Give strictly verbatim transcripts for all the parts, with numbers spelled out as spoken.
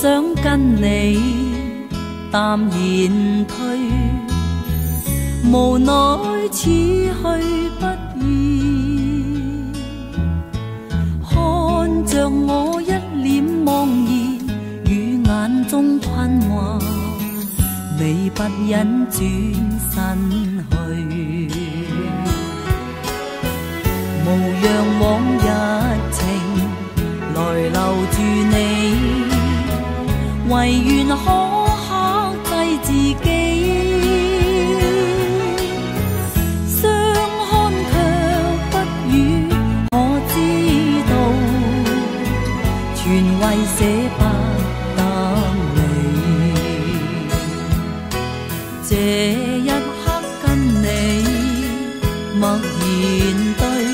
想跟你淡然退，无奈此去不易。看着我一脸茫然，与眼中困惑，你不忍转身去，无讓往日情來留住你，唯願可克制自己。相看卻不語，我知道，全為捨不得你。這一刻跟你默然對，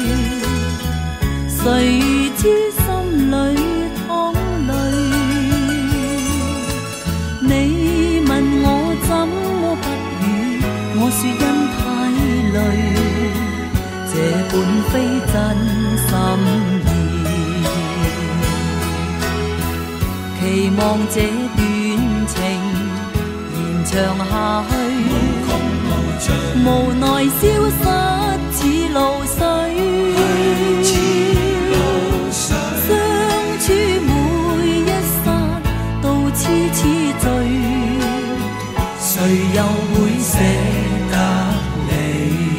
誰知心裏淌淚。你問我怎麼不語，我說因太累，這本非真心意。期望這段情延長下去，無奈消失似露水。相處每一剎都痴痴醉，誰又會捨得你？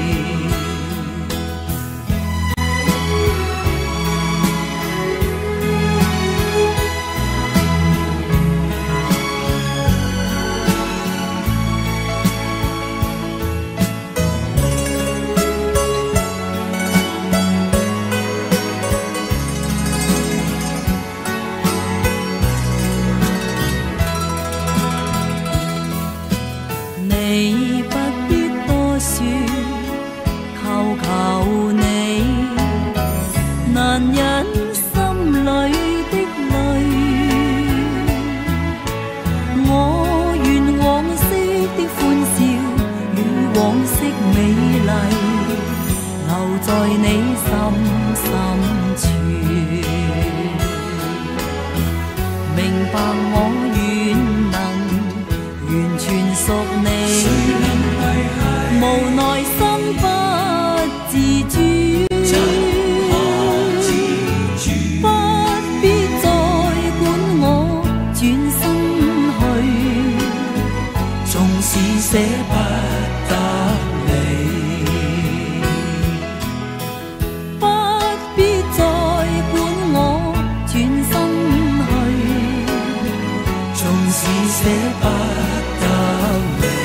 你不必多說，求求你難忍心裏的淚。我願往昔的歡笑與往昔美麗留在你心深處，明白我願能完全屬你。無奈心不自主，不必再管我轉身去，縱使捨不得你，不必再管我轉身去，縱使捨不得你。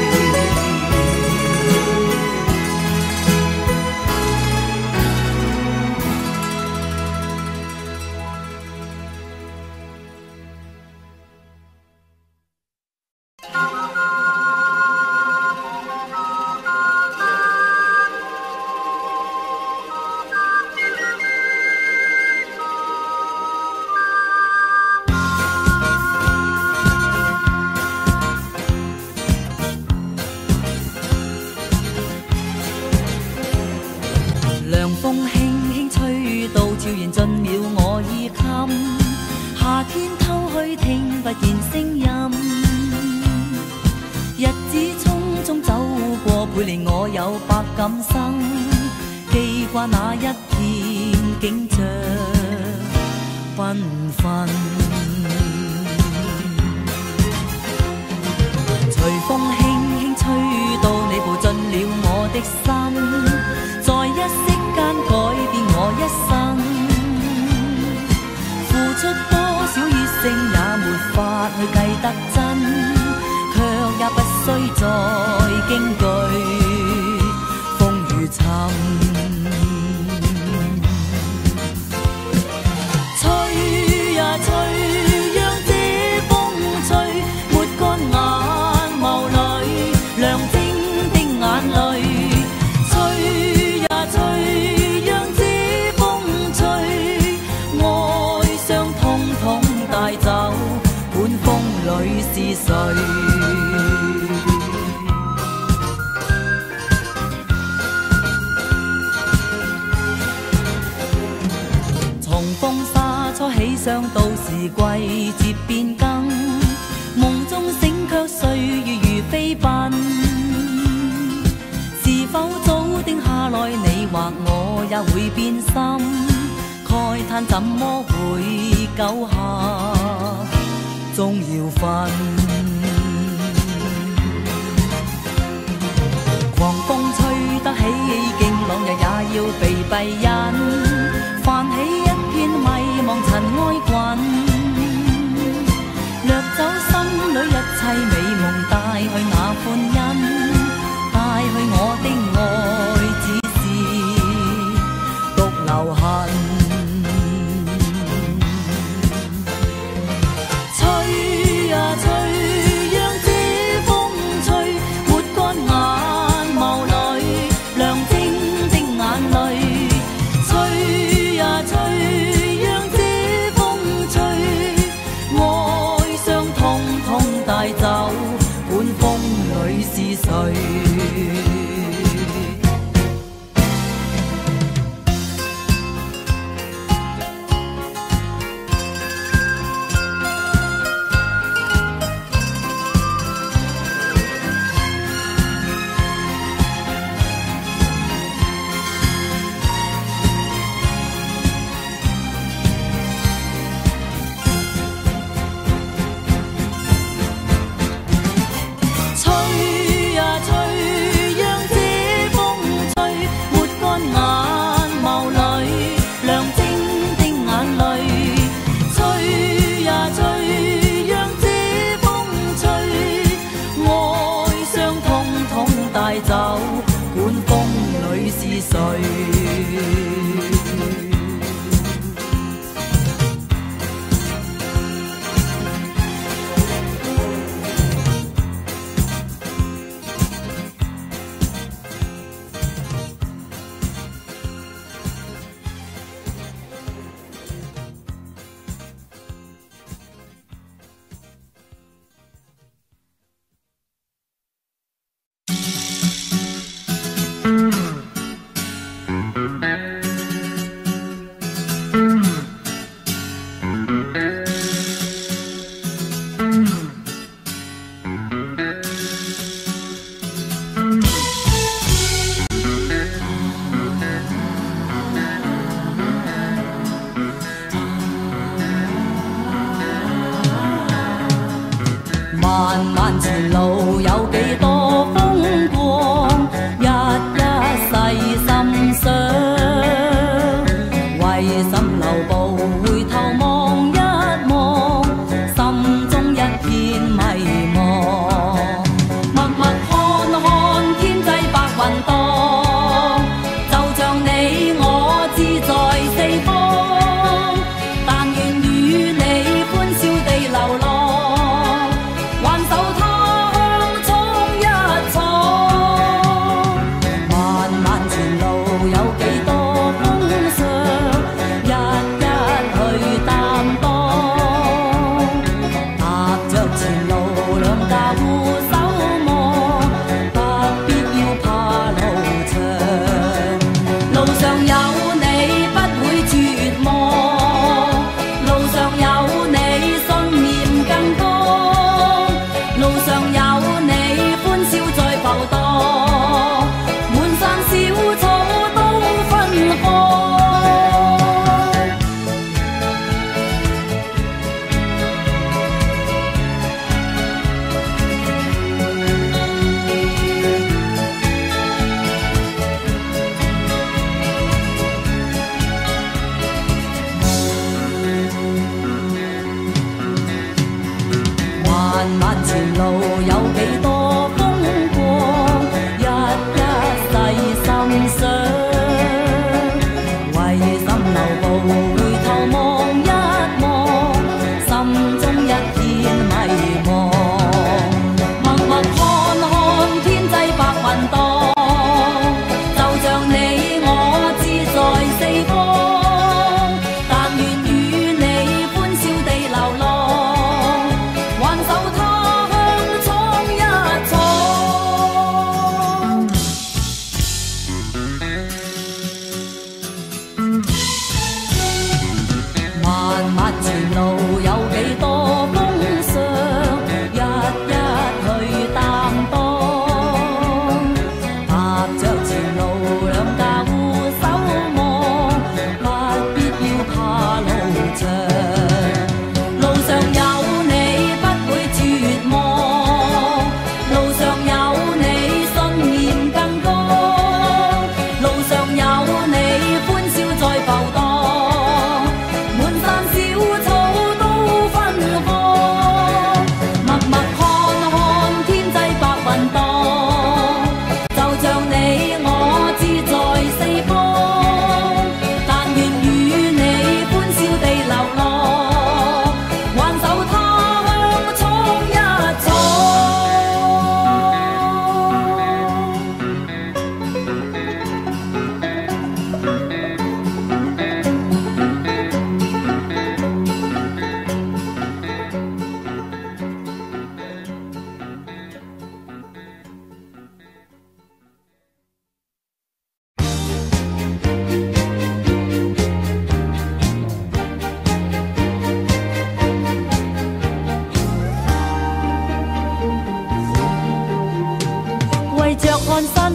涼風輕輕吹到，悄然進了我衣襟。夏天偷去聽不見聲音，日子匆匆走過，倍令我有百感生。記掛那一片景象繽紛，隨風輕輕吹到，你步進了我的心。在一息間改變我一生，付出多少熱誠也沒法去計得真，卻也不需再驚懼風雨沉。吹呀吹，讓這風吹，抹乾眼眸裏亮晶的眼淚。是誰？從風沙初喜上到時季節變更，夢中醒卻歲月如飛奔。是否早定下來，你或我也會變心？慨嘆怎麼會久下，終要分。狂風吹得起勁浪，日也要被閉忍，泛起一片迷茫塵埃滾，掠走心裏一切美夢，帶去那歡欣，帶去我的愛，只是獨留痕。吹啊吹，讓這風吹，抹乾眼眸裏亮晶的眼淚。吹啊吹，讓這風吹，愛傷通通帶走，管風裏是誰？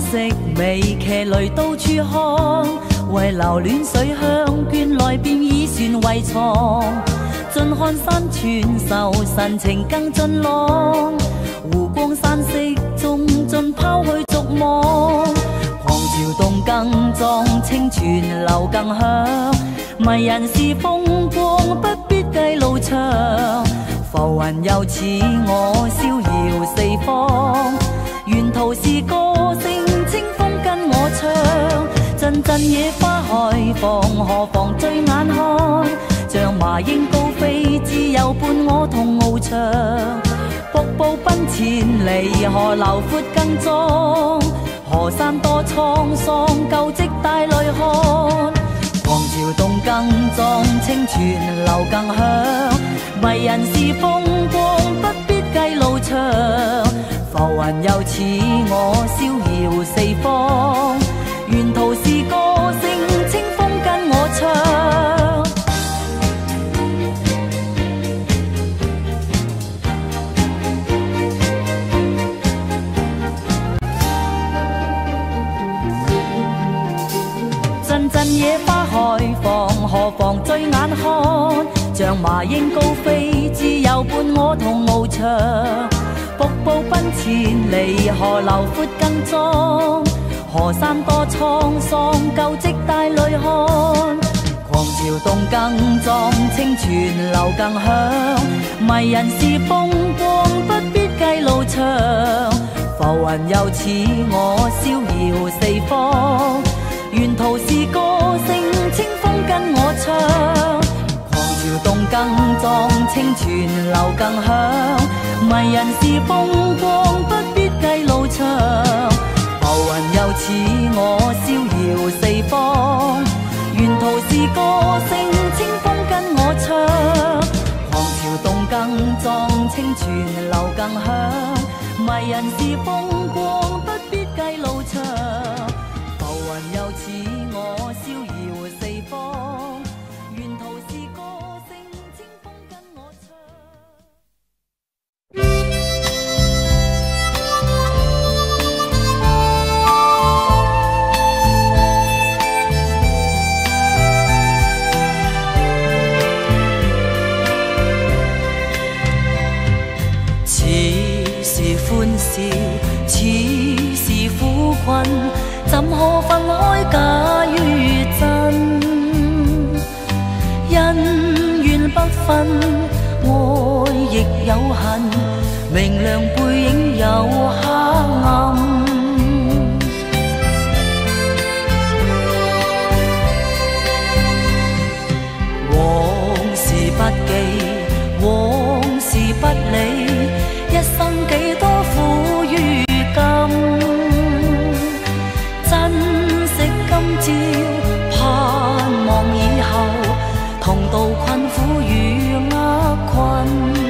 色美騎雷到處看，為留戀水鄉，倦來便以船為床。盡看山川秀，神情更俊朗。湖光山色中盡拋去逐望，狂潮動更壯，清泉流更響。迷人是風光，不必計路長。浮雲又似我逍遙四方，沿途是歌聲，清風跟我唱。陣陣野花開放，何妨醉眼看？像麻鷹高飛，自由伴我同翱翔。瀑布奔前離，河流闊更壯。河山多滄桑，舊跡帶淚看。狂潮動更壯，清泉流更響。迷人是風光，不必計路長。浮雲又似我逍遙四方，沿途是歌聲，清風跟我唱。陣陣野花開放，何妨醉眼看？像麻鷹高飛，自由伴我同翱翔。瀑布奔前離，河流闊更壯。河山多滄桑，舊跡帶淚看。狂潮動更壯，清泉流更響。迷人是風光，不必計路長。浮雲又似我逍遙四方，沿途是歌聲，清風跟我唱。狂潮動更壯，清泉流更響。迷人是風光，不必計路長。浮雲又似我逍遙四方，沿途是歌聲，清風跟我唱。狂潮動更壯，清泉流更響。迷人是風光，不必計路長。浮雲又似我逍遙四方，沿途是歌聲，清風跟我唱。似是歡笑，似是苦困，怎可分開假與真？恩怨不分，愛亦有恨，明亮背影有黑暗。往事不記，往事不理，一生幾多苦與甘。珍惜今朝，盼望以後，同渡困苦與厄困。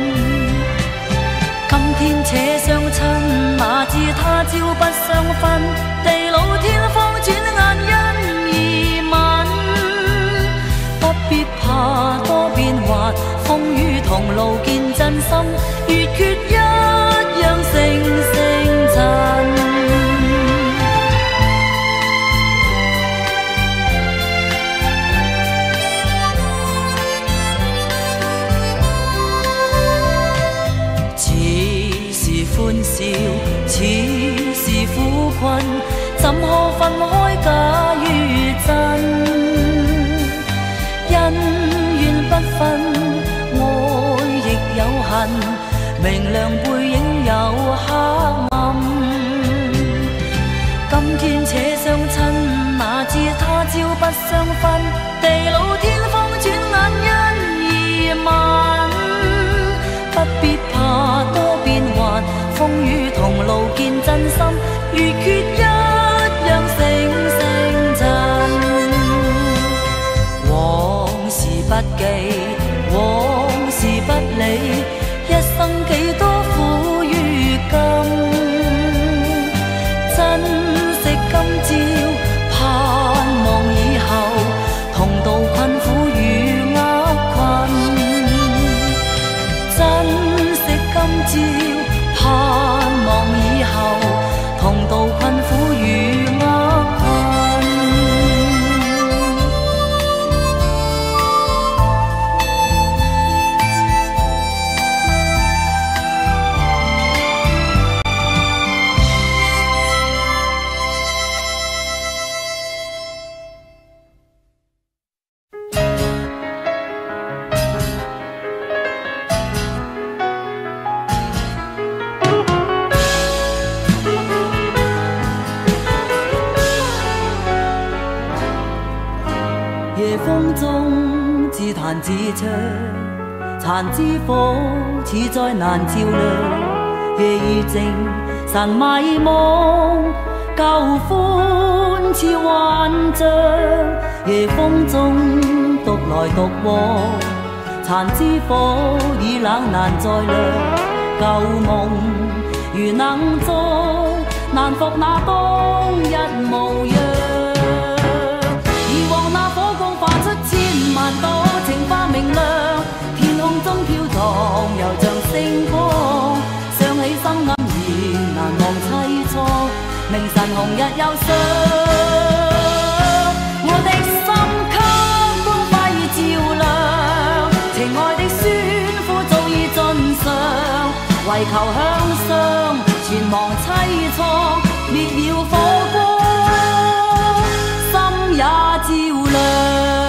今天且相親，哪知他朝不相分。地老天荒，轉眼因而泯。不必怕多變幻，風雨同路見真心，月缺一樣成成塵。歡笑，似是苦困，怎可分開假與真？恩怨不分，愛亦有恨，明亮背影有黑暗。今天且相親，哪知他朝不相分。地老天荒，轉眼因而泯。不必怕多變幻，風雨同路見真心，月缺一樣成成塵。往事不記，往事不理，一生幾多苦與甘。珍惜今朝，盼望以後，同渡困苦與厄困。珍惜今朝，盼望以後，同渡困苦與夜風中自彈自唱，殘枝火似再難照亮。夜已靜，神迷惘，舊歡似幻象。夜風中獨來獨往，殘枝火已冷難再亮。舊夢如能再，難復那當日模樣。以往那火光化出千萬朵，情花明亮，天空中飄蕩，又像星光。想起心黯然，難忘凄愴，明晨紅日又上。我的心給光輝照亮，情愛的酸苦早已盡嘗。為求向上，全忘凄愴，滅了火光，心也照亮。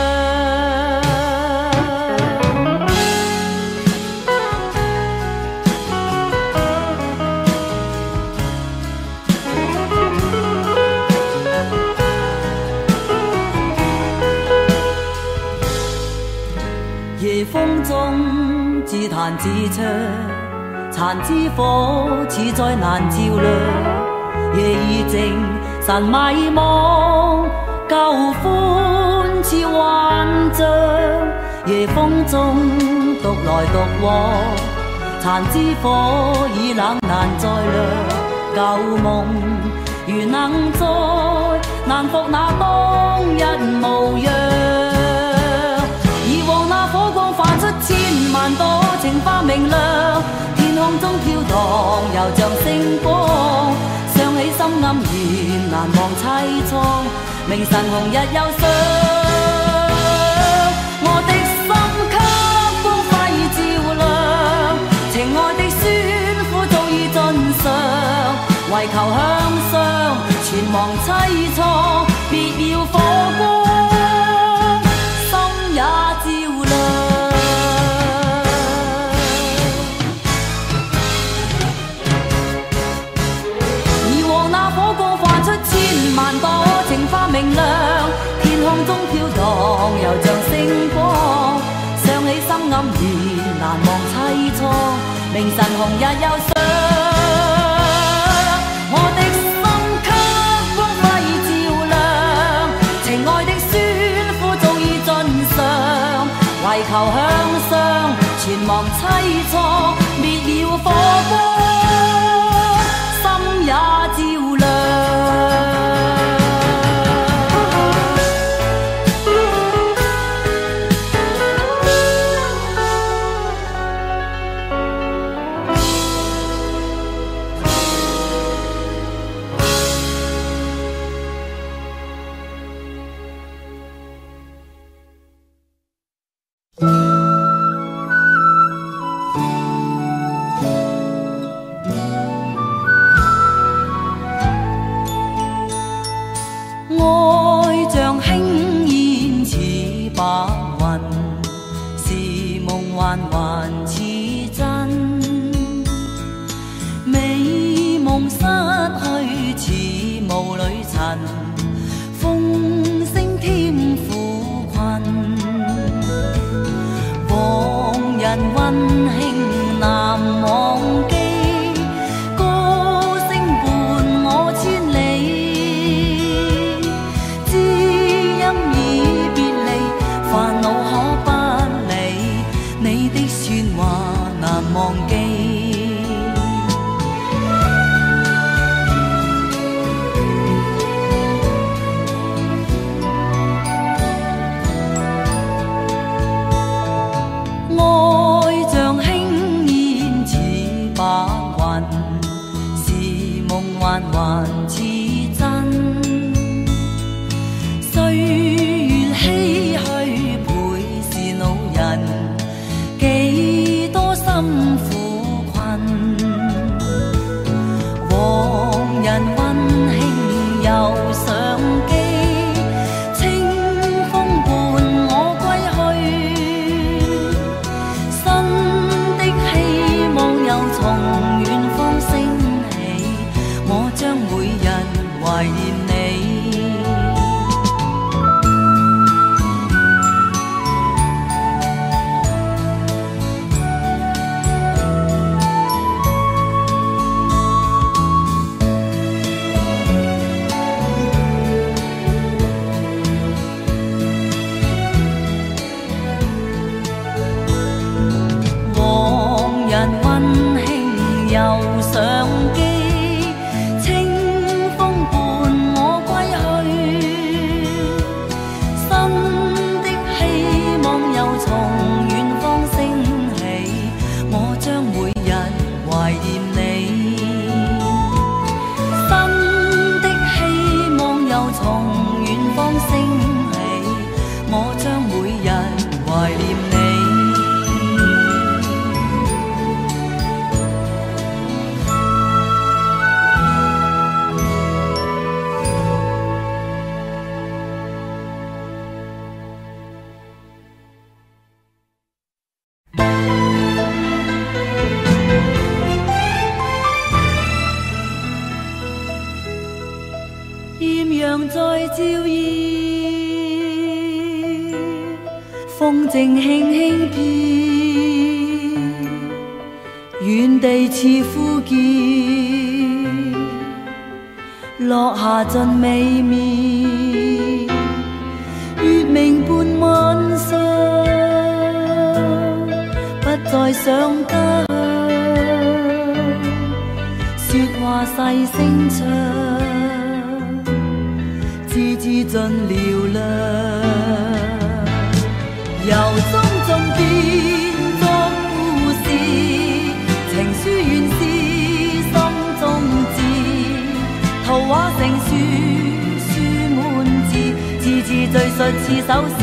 夜風中自彈自唱，殘枝火似再難照亮。夜已靜，神迷惘，舊歡似幻象。夜風中獨來獨往，殘枝火已冷難再亮。舊夢如能再，難復那當日模樣。以往那火光化出千萬朵，情花明亮，天空中飄蕩，又像星光。想起心黯然，難忘凄愴，明晨紅日又上。我的心給光輝照亮，情愛的酸苦早已盡嘗。為求向上，全忘凄愴，別要火光，心也照亮。千萬朵情花明亮，天空中飄蕩，又像星光。想起心黯然，難忘凄愴，明晨紅日又上。我的心給光輝照亮，情愛的酸苦早已盡嘗。為求向上，全忘凄愴，滅了火光，心也照亮。愛像輕煙似照耀，風正輕輕飄，遠地似呼叫，落下盡美妙，月明伴晚上，不再想家鄉，說話細聲唱，字字盡嘹亮，由衷盡變作故事，情書原是心中字，圖畫成書，書滿字，字字敘述似首詩。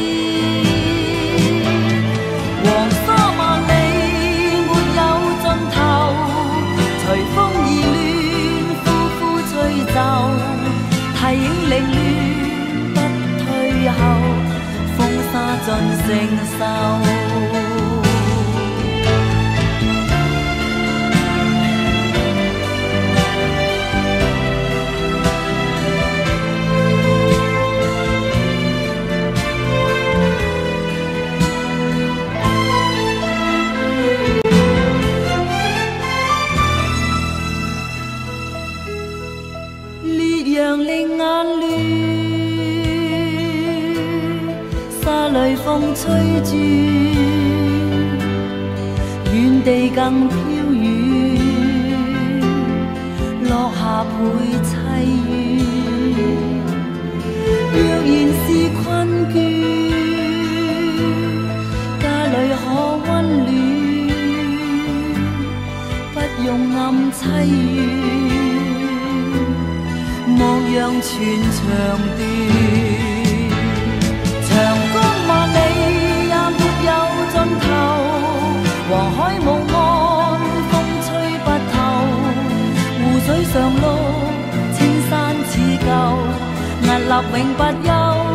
黃沙萬里沒有盡頭，隨風而亂，呼呼吹奏，提影凌亂不退後，風沙盡承受。令眼亂，沙裏風吹轉，遠地更飄遠，落下倍凄怨。若然是困倦，家裏可溫暖，不用暗凄怨。莫讓全長斷，長江萬里也沒有盡頭，黃海無岸風吹不透，湖水上碌青山似舊，屹立永不休。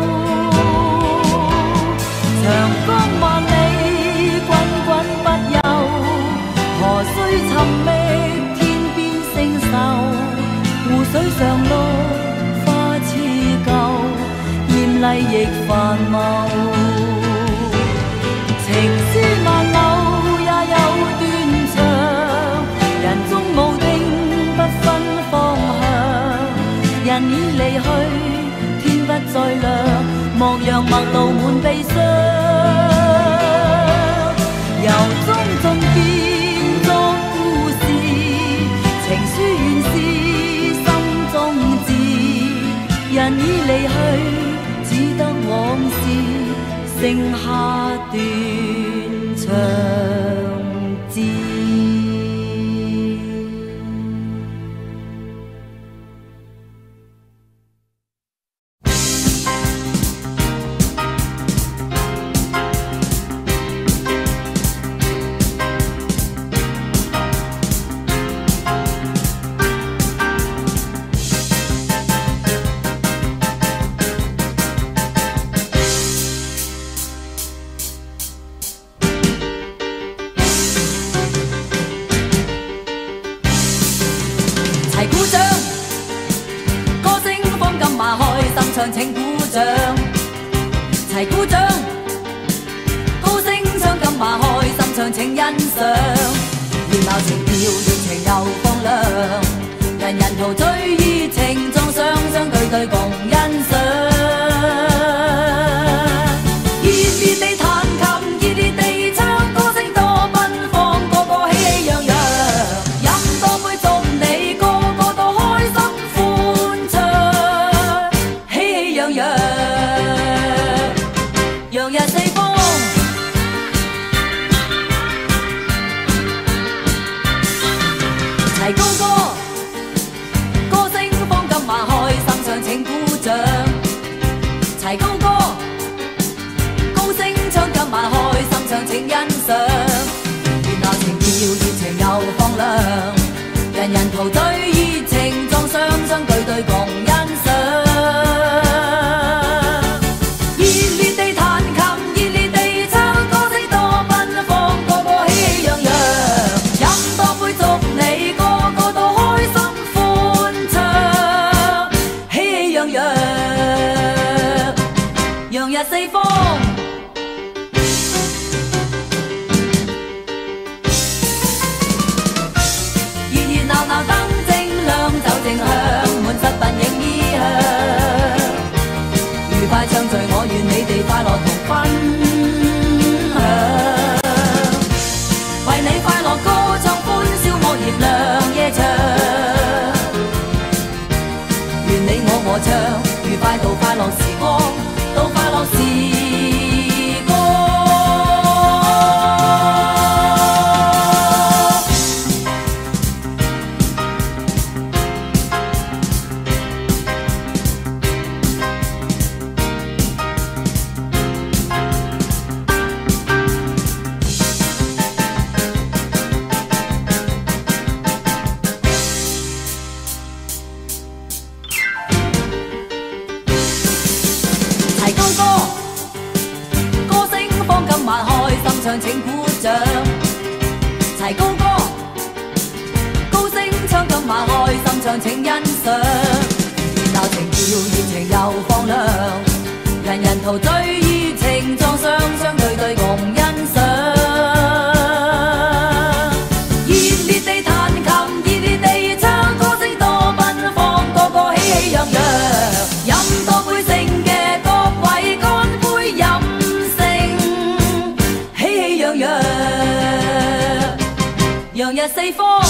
長江萬里滾滾不休，河水尋覓天邊星宿，湖水上碌花似舊，豔麗亦繁茂。情書萬縷也有斷腸，人終無定不分方向，人已離去天不再亮，莫讓陌路滿悲傷。由衷盡變作故事，情書原是人已離去，只得往事剩下斷腸字。請鼓掌，齊鼓掌，高聲唱今晚開心唱請欣賞，熱鬧情調熱情又放亮，人人陶醉熱情撞上相對對共欣賞，熱烈地彈琴熱烈地唱，歌聲多奔放，個個喜氣洋洋，飲多杯祝你個個都開心歡暢，喜氣洋洋。洋溢四方，齊高歌，歌聲放今晚開心唱請鼓掌， 唱請鼓掌，齊高歌，高聲唱今晚開心唱請欣賞，熱鬧情調熱情又放亮，人人陶醉熱情撞上，相對對共欣賞，熱烈地彈琴，熱烈地唱，歌聲多奔放，個個喜氣洋洋，飲多杯勝嘅各位乾杯飲勝，喜氣洋洋，洋溢四方。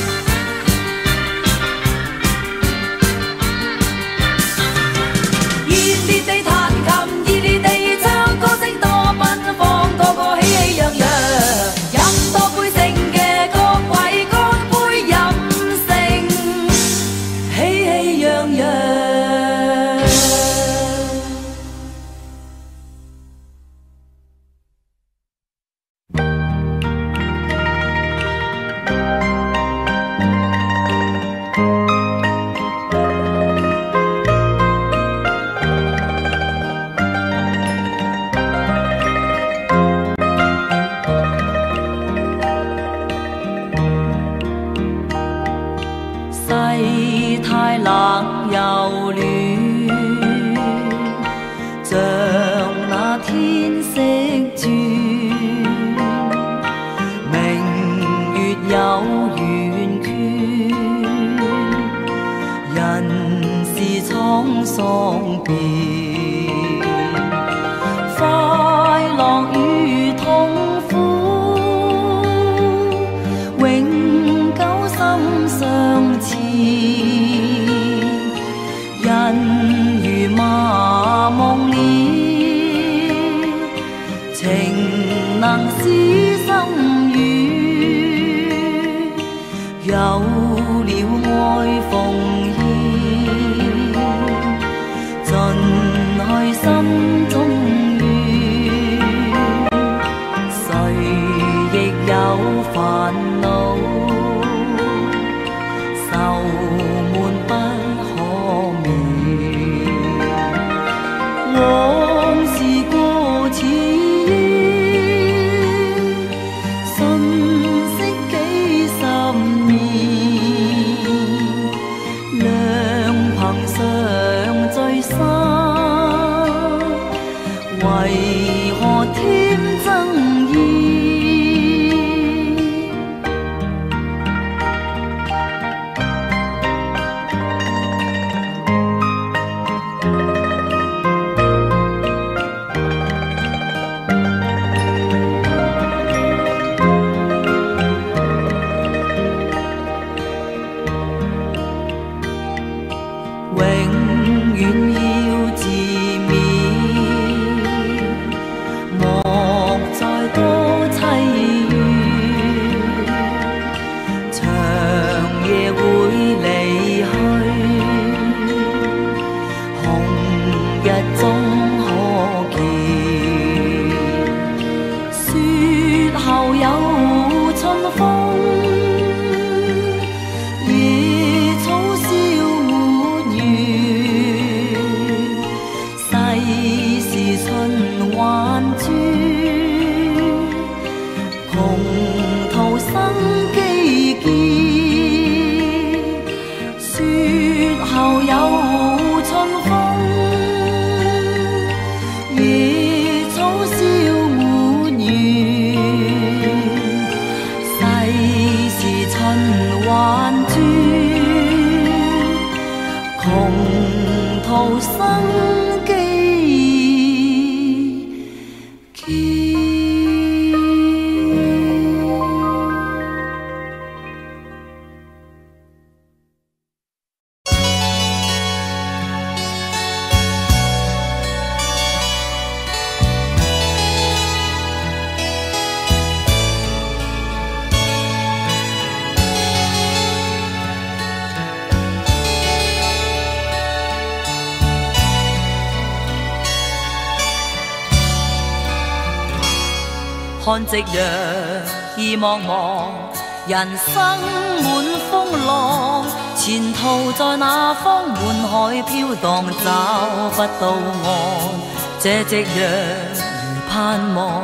看夕陽意茫茫，人生滿風浪，前途在那方？滿海飄蕩，找不到岸。這夕陽如盼望，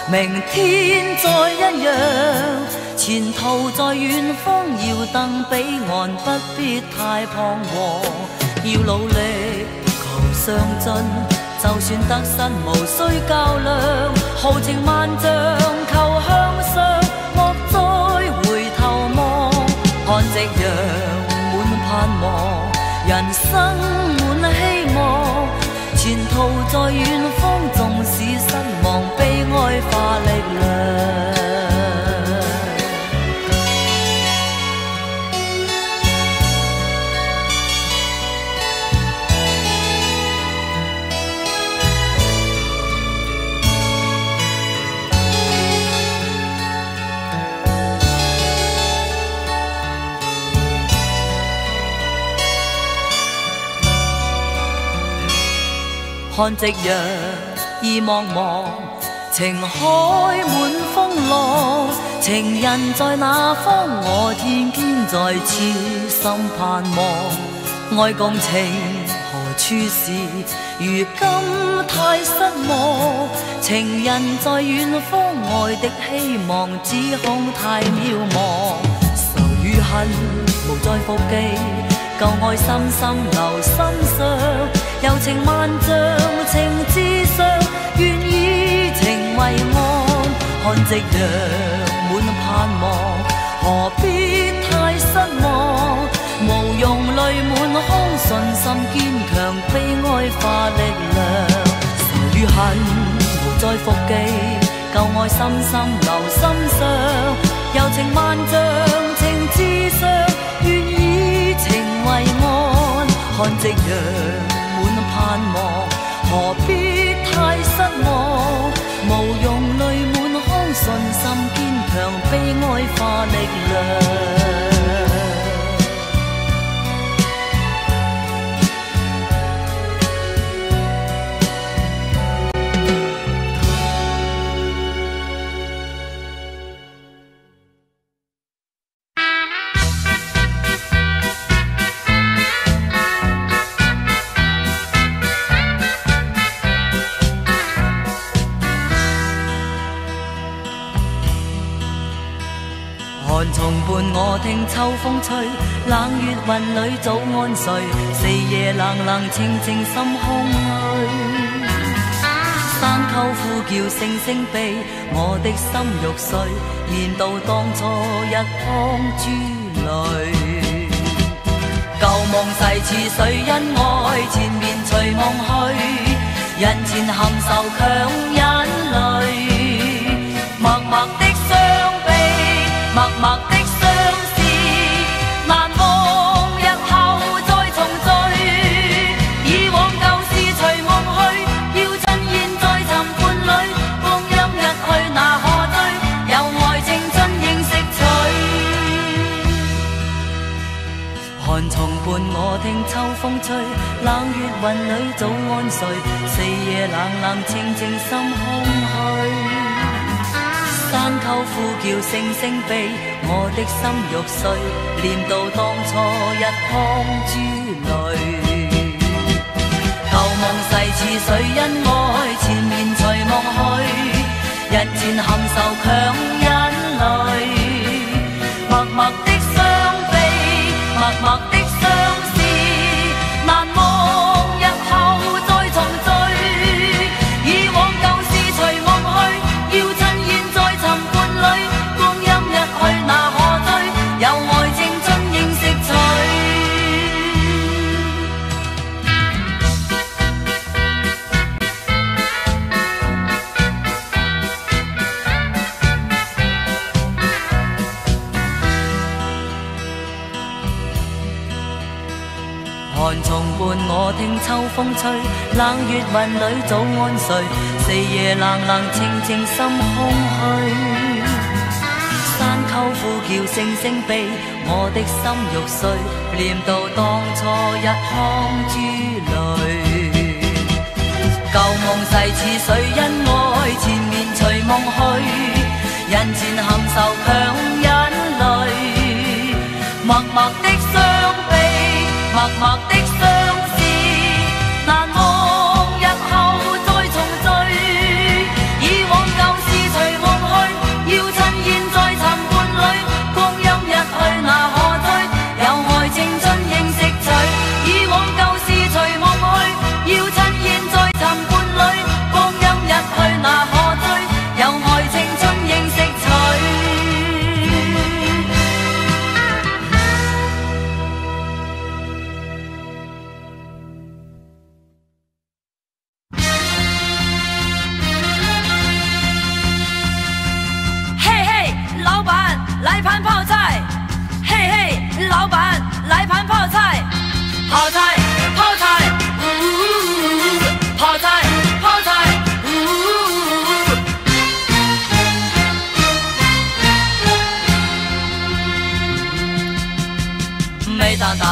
明天再一樣，前途在遠方，要登彼岸，不必太彷徨，要努力求上進，就算得失無需較量，豪情萬丈求向上，莫再回頭望，看夕陽滿盼望，人生滿希望，前途在遠方，縱使失望悲哀化力量。看夕陽意茫茫，情海滿風浪，情人在哪方？我天天在痴心盼望，愛共情何處是？如今太失望，情人在遠方，愛的希望只恐太渺茫，愁與恨無再復記，舊愛深深留心上，柔情萬丈情至上，願以情為岸，看夕陽滿盼望，何必太失望？無用淚滿腔，信心堅強，悲哀化力量，愁與恨無再復記，舊愛深深留心上，柔情萬丈情至上，願以情為岸，看夕陽盼望，何必太失望？無用淚滿腔，信心堅強，悲哀化力量。寒蟲伴我聽秋風吹，冷月雲裏早安睡，四夜冷冷清清心空虛。山溝呼叫聲聲悲，我的心欲碎，連到當初一腔珠淚。舊夢逝似水因愛纏綿隨夢去，人前含愁強眼淚，默默的傷悲。默默的相思，難忘日後再重聚。以往舊事隨夢去，要趁現在尋伴侶。光陰一去那可追，有愛情盡認識取。寒蟲伴我聽秋風吹，冷月雲裏早安睡，四夜冷冷清清心空虛。山溝呼叫聲聲悲，我的心欲碎，念到當初一腔珠淚。舊夢逝似水因愛纏綿隨夢去，人前含愁強眼淚，默默的傷悲，默默的相思，難忘日後再重聚。以往舊事隨夢去，要趁尋伴侶，光陰一去那可追，有愛情盡認識取。寒蟲伴我聽秋風吹，冷月雲裏早安睡，四夜冷冷清清心空虛。山溝呼叫聲聲悲，我的心欲碎，念到當初一腔珠淚。舊夢逝似水因愛纏綿隨夢去，人前含愁強眼淚，默默的傷悲，默默的相思，難忘日後再重聚。以往舊事隨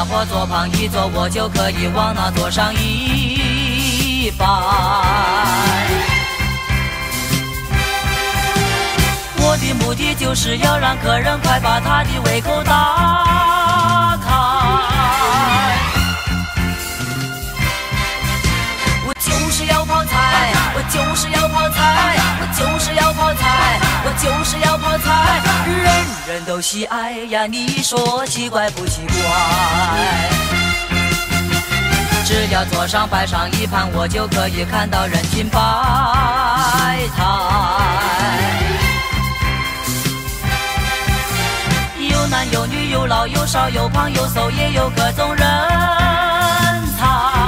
大火左旁一坐，我就可以往那座上一摆。我的目的就是要让客人快把他的胃口打开。我就是要泡菜，我就是要泡菜，我就是要泡菜，我就是要泡菜，人人都喜爱呀，你说奇怪不奇怪？只要桌上摆上一盘，我就可以看到人尽百态。有男有女，有老有少，有胖有瘦，也有各种人才。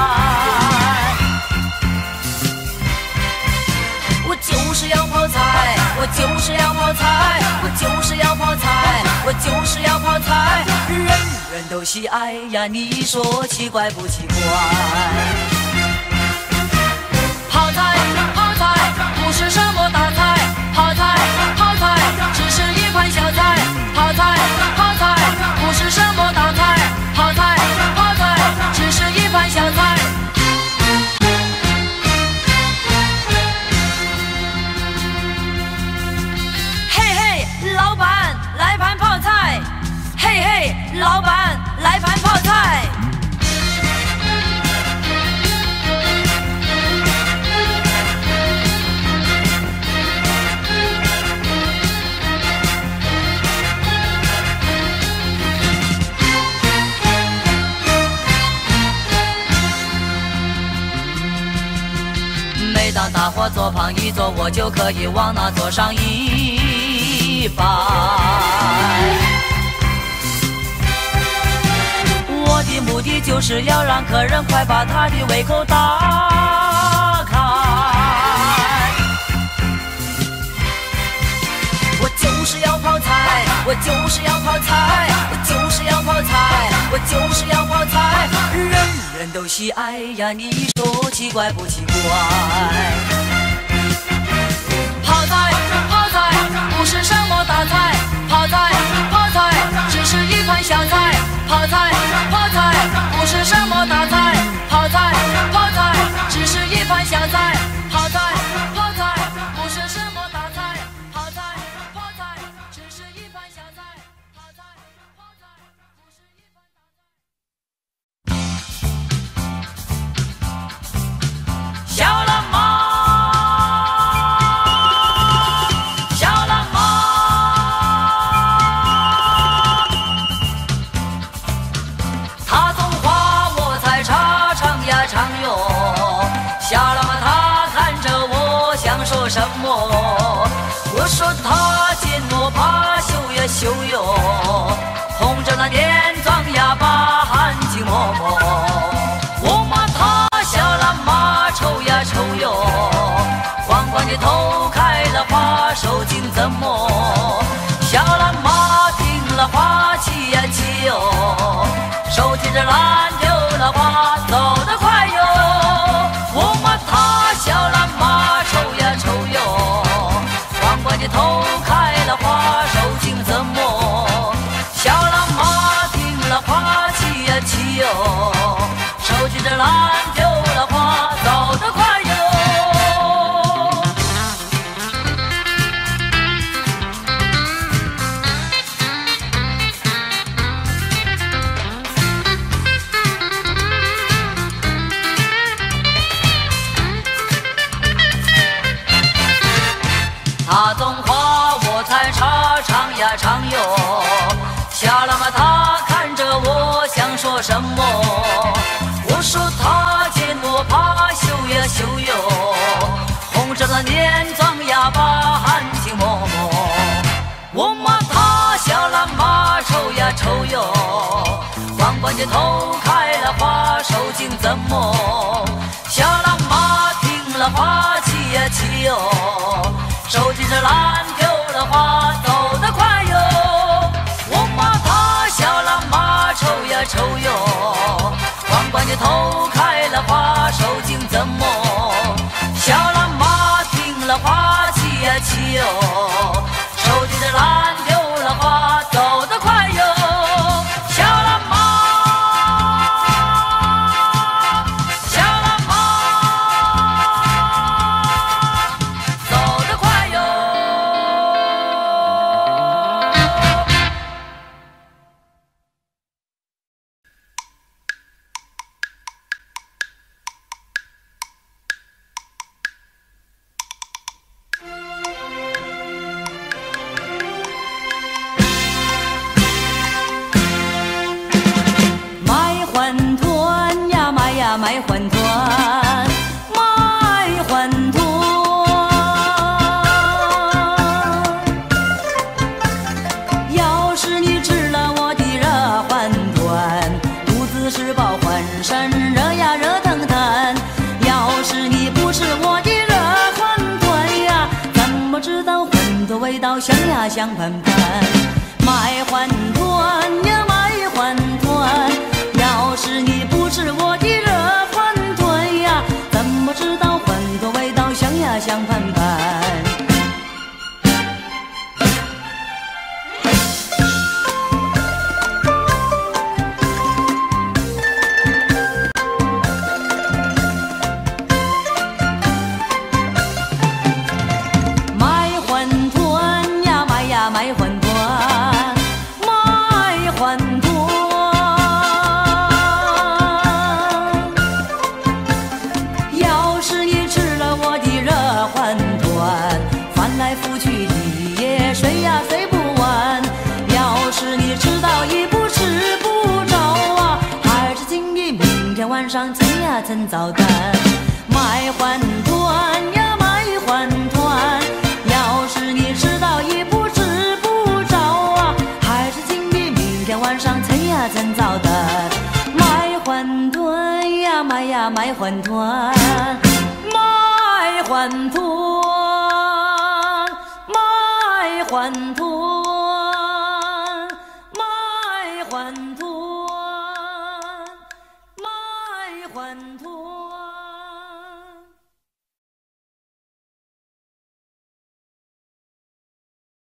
我就是要泡菜，我就是要泡菜，我就是要泡菜，我就是要泡菜，人人都喜爱呀，你说奇怪不奇怪？泡菜，泡菜不是什么大菜，泡菜，泡菜只是一盘小菜，泡菜，泡菜不是什么大菜，泡菜，泡菜只是一盘小菜。老板，来盘泡菜。嘿嘿，老板，来盘泡菜。每当大伙左旁一坐，我就可以往那桌上一摆。我的目的就是要让客人快把他的胃口打开。我就是要泡菜，我就是要泡菜，我就是要泡菜，我就是要泡菜，人人都喜爱呀，你说奇怪不奇怪？泡菜，泡菜不是什么大菜，泡菜，泡菜只是一盘小菜，泡菜，泡菜不是什么大菜，泡菜，泡菜只是一盘小菜，泡菜，泡菜不是什么大菜，泡菜，泡菜只是一盘小菜，泡菜，泡菜不是一盘大菜。小喇嘛。小喇嘛他看着我想说什么，我说他见我怕羞呀羞哟，红着那脸装哑巴含情脉脉，我骂他小喇嘛丑呀丑哟，黄瓜的头开了花手劲怎么，小喇嘛听了花气呀气哟，手提着篮丢了花走得快哟，我骂他小喇嘛丑呀丑哟，黄瓜的头开了花手劲怎么，小喇嘛听了花气呀气哟，手举着篮丢了花走得快哟。他种花我采茶唱呀唱哟，小喇嘛他看着我想说什么，我说他见我怕羞呀羞哟，红着那脸装哑巴含情脉脉，我骂他小喇嘛丑呀丑哟，黄瓜的头开了花手劲怎么，小喇嘛听了花气呀气哟，手提着篮丢了花走得快哟，我骂他小喇嘛丑呀丑哟，黄瓜的头开了花手劲怎么，小喇嘛听了花气呀气哟，手提着篮丢了花走得快哟，小喇嘛买饭团，买饭团。要是你吃了我的热饭团，肚子是饱，浑身热呀热腾腾。要是你不吃我的热饭团呀，怎么知道饭的味道香呀香喷喷？买饭团呀买饭团，要是你不吃我的热饭团呀，怎么知道饭的味道香呀香喷喷？买饭团呀买呀买饭团，买饭团。要是你吃了我的热饭团，翻来覆去一夜睡呀睡不完。要是你吃到一不吃不着啊，还是请你明天晚上趁呀趁早蛋。买饭团呀买饭团，要是你吃到一不吃不着啊，还是请你明天晚上趁呀趁早蛋。买饭团呀买呀买饭团，买饭团，买饭团。